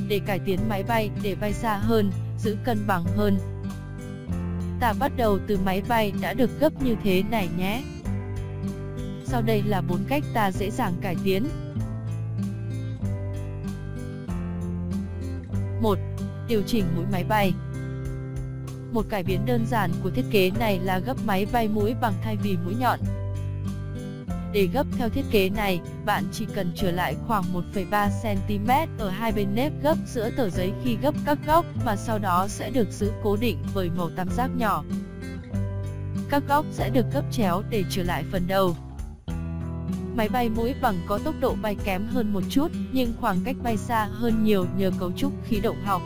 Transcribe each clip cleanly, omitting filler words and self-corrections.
để cải tiến máy bay để bay xa hơn, giữ cân bằng hơn. Ta bắt đầu từ máy bay đã được gấp như thế này nhé. Sau đây là 4 cách ta dễ dàng cải tiến. 1. Điều chỉnh mũi máy bay. Một cải biến đơn giản của thiết kế này là gấp máy bay mũi bằng thay vì mũi nhọn. Để gấp theo thiết kế này, bạn chỉ cần trở lại khoảng 1,3 cm ở hai bên nếp gấp giữa tờ giấy khi gấp các góc, và sau đó sẽ được giữ cố định bởi mẩu tam giác nhỏ. Các góc sẽ được gấp chéo để trở lại phần đầu. Máy bay mũi bằng có tốc độ bay kém hơn một chút, nhưng khoảng cách bay xa hơn nhiều nhờ cấu trúc khí động học.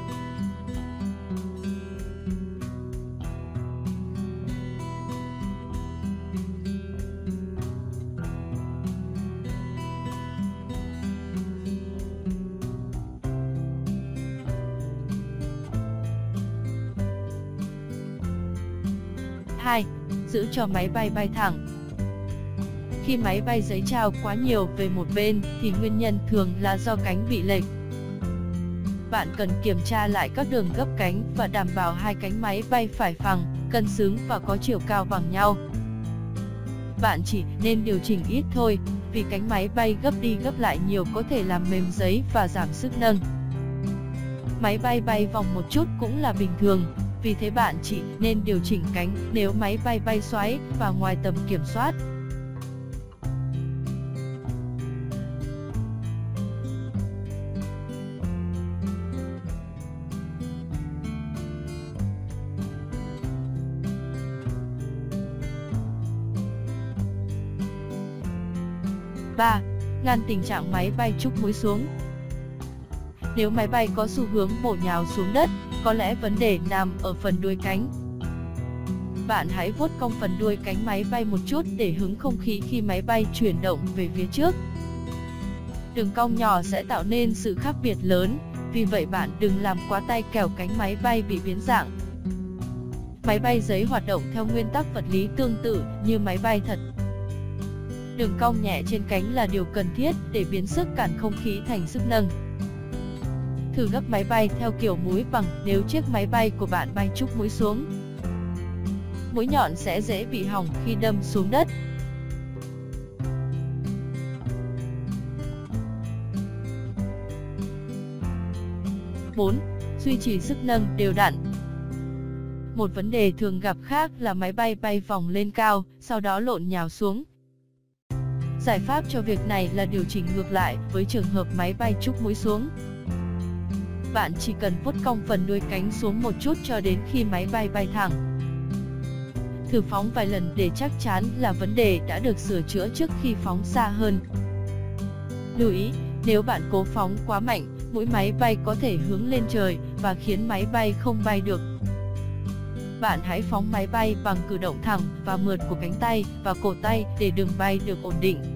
Hai. Giữ cho máy bay bay thẳng. Khi máy bay giấy trao quá nhiều về một bên thì nguyên nhân thường là do cánh bị lệch. Bạn cần kiểm tra lại các đường gấp cánh và đảm bảo hai cánh máy bay phải phẳng, cân xứng và có chiều cao bằng nhau. Bạn chỉ nên điều chỉnh ít thôi, vì cánh máy bay gấp đi gấp lại nhiều có thể làm mềm giấy và giảm sức nâng. Máy bay bay vòng một chút cũng là bình thường, vì thế bạn chỉ nên điều chỉnh cánh nếu máy bay bay xoáy và ngoài tầm kiểm soát. Ba. Ngăn tình trạng máy bay trúc mũi xuống. Nếu máy bay có xu hướng bổ nhào xuống đất, có lẽ vấn đề nằm ở phần đuôi cánh. Bạn hãy vuốt cong phần đuôi cánh máy bay một chút để hứng không khí khi máy bay chuyển động về phía trước. Đường cong nhỏ sẽ tạo nên sự khác biệt lớn, vì vậy bạn đừng làm quá tay kẻo cánh máy bay bị biến dạng. Máy bay giấy hoạt động theo nguyên tắc vật lý tương tự như máy bay thật. Đường cong nhẹ trên cánh là điều cần thiết để biến sức cản không khí thành sức nâng. Thử gấp máy bay theo kiểu mũi bằng nếu chiếc máy bay của bạn bay trúc mũi xuống. Mũi nhọn sẽ dễ bị hỏng khi đâm xuống đất. Bốn. Duy trì sức nâng đều đặn. Một vấn đề thường gặp khác là máy bay bay vòng lên cao, sau đó lộn nhào xuống. Giải pháp cho việc này là điều chỉnh ngược lại với trường hợp máy bay trúc mũi xuống. Bạn chỉ cần vuốt cong phần đuôi cánh xuống một chút cho đến khi máy bay bay thẳng. Thử phóng vài lần để chắc chắn là vấn đề đã được sửa chữa trước khi phóng xa hơn. Lưu ý, nếu bạn cố phóng quá mạnh, mũi máy bay có thể hướng lên trời và khiến máy bay không bay được. Bạn hãy phóng máy bay bằng cử động thẳng và mượt của cánh tay và cổ tay để đường bay được ổn định.